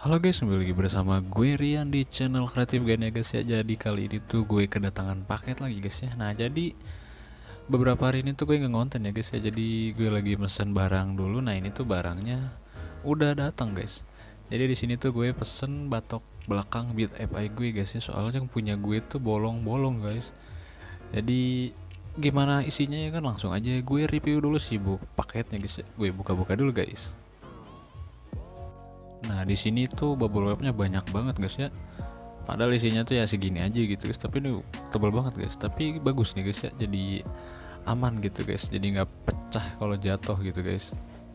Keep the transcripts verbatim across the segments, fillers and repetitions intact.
Halo guys, kembali lagi bersama gue Rian di channel Kreatif Gan ya guys ya. Jadi kali ini tuh gue kedatangan paket lagi guys ya. Nah jadi beberapa hari ini tuh gue nggak ngonten ya guys ya. Jadi gue lagi mesen barang dulu. Nah ini tuh barangnya udah datang guys. Jadi di sini tuh gue pesen batok belakang Beat F I gue guys ya. Soalnya yang punya gue tuh bolong-bolong guys. Jadi gimana isinya ya kan, langsung aja gue review dulu sih bu paketnya guys ya. Gue buka-buka dulu guys. Nah di sini tuh bubble wrapnya banyak banget guys ya. Padahal isinya tuh ya segini aja gitu guys. Tapi ini tebal banget guys. Tapi bagus nih guys ya. Jadi aman gitu guys. Jadi nggak pecah kalau jatuh gitu guys.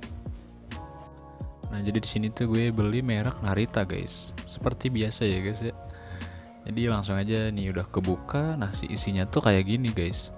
Nah jadi di sini tuh gue beli merek Narita guys. Seperti biasa ya guys ya. Jadi langsung aja nih udah kebuka. Nah si isinya tuh kayak gini guys.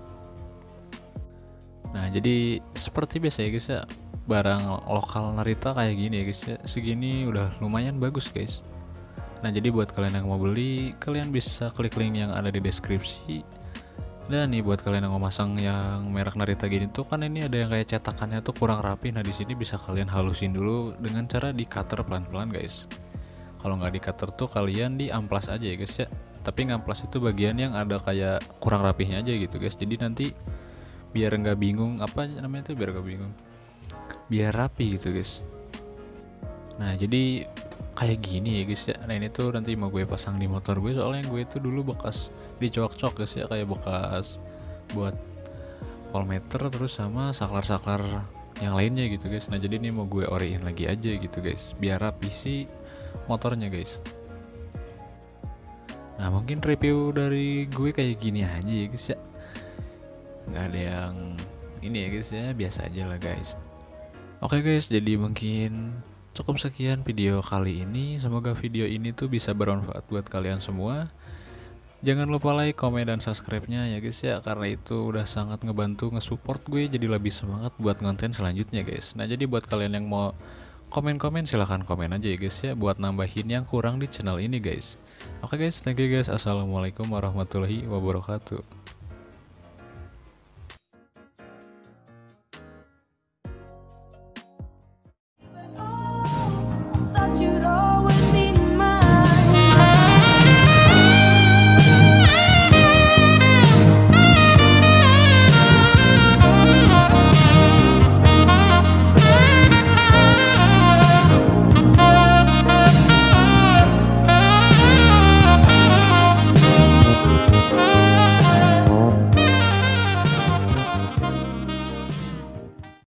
Nah jadi seperti biasa ya guys ya. Barang lokal Narita kayak gini ya guys ya. Segini udah lumayan bagus guys. Nah jadi buat kalian yang mau beli, kalian bisa klik link yang ada di deskripsi. Dan nih buat kalian yang mau masang yang merek Narita gini tuh kan ini ada yang kayak cetakannya tuh kurang rapi. Nah di sini bisa kalian halusin dulu dengan cara di cutter pelan-pelan guys. Kalau nggak di cutter tuh kalian di amplas aja ya guys ya. Tapi ngamplas itu bagian yang ada kayak kurang rapihnya aja gitu guys. Jadi nanti biar nggak bingung apa namanya tuh, biar nggak bingung, biar rapi gitu guys. Nah jadi kayak gini ya guys ya. Nah ini tuh nanti mau gue pasang di motor gue, soalnya gue tuh dulu bekas dicok-cok guys ya, kayak bekas buat voltmeter terus sama saklar-saklar yang lainnya gitu guys. Nah jadi ini mau gue oriin lagi aja gitu guys, biar rapi sih motornya guys. Nah mungkin review dari gue kayak gini aja ya guys ya, nggak ada yang ini ya guys ya, biasa aja lah guys. Oke guys, jadi mungkin cukup sekian video kali ini. Semoga video ini tuh bisa bermanfaat buat kalian semua. Jangan lupa like, komen, dan subscribe-nya ya guys ya, karena itu udah sangat ngebantu nge-support gue jadi lebih semangat buat konten selanjutnya guys. Nah jadi buat kalian yang mau komen-komen silahkan komen aja ya guys ya, buat nambahin yang kurang di channel ini guys. Oke guys, thank you guys. Assalamualaikum warahmatullahi wabarakatuh.